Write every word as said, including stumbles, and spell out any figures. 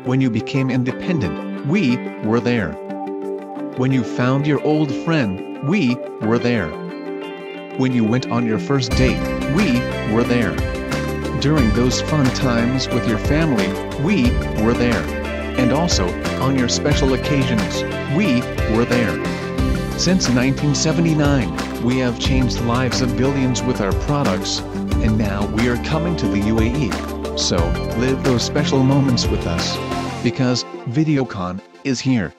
When you became independent, we were there. When you found your old friend, we were there. When you went on your first date, we were there. During those fun times with your family, we were there. And also, on your special occasions, we were there. Since nineteen seventy-nine, we have changed the lives of billions with our products, and now we are coming to the U A E. So, live those special moments with us. Because Videocon is here.